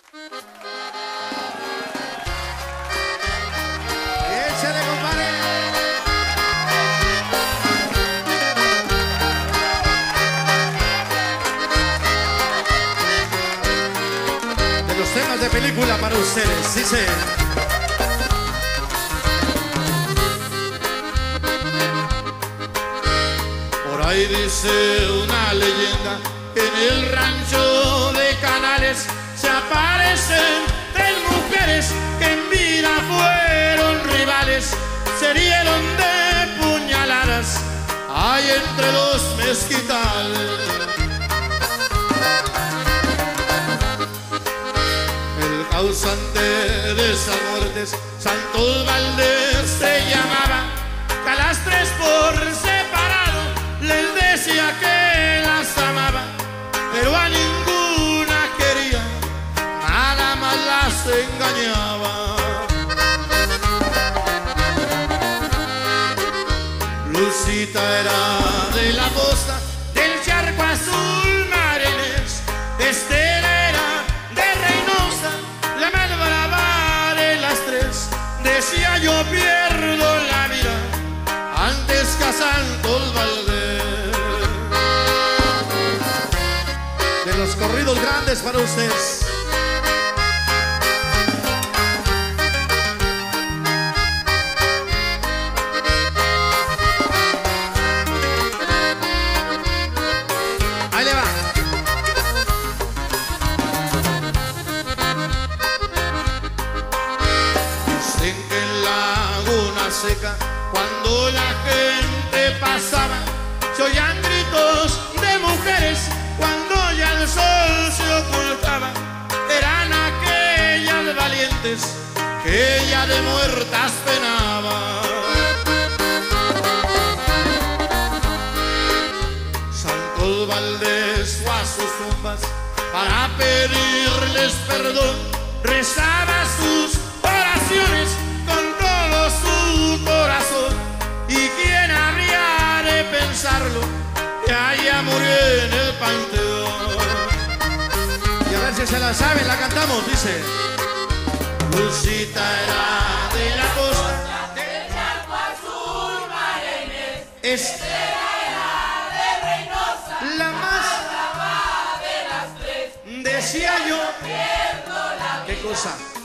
Échale, compadre. De los temas de película para ustedes, dice. Por ahí dice una leyenda que en el rancho de Canales se aparecen tres mujeres que en vida fueron rivales, se rieron de puñaladas hay entre los mezquitales. El causante de esas muertes, Santos Valdés se llamaba, que a las tres por separado les decía que las amaba, pero a ninguna quería, nada más las engañaba. Lucita era de la costa del charco azul marenés, Estela era de Reynosa, la más brava de las tres. Decía yo pierdo la vida antes que a Santos Valdés. De los corridos grandes para ustedes. Ahí le va. Dicen que en Laguna Seca, cuando la gente pasaba, se oían gritos de mujeres cuando ya el sol se ocultaba. Eran aquellas valientes que ya de muertas penaban. Santos Valdés fue a sus tumbas para pedirles perdón, rezaba sus oraciones con todo su corazón. ¿Y quién habría de pensarlo que allá murió en el panteón? Y a ver si se la saben, la cantamos, dice. Lucita era de la costa del charco azul marenés, Estela era de Reynosa, la más brava de las tres. decía yo. Pierdo la ¿Qué vida cosa?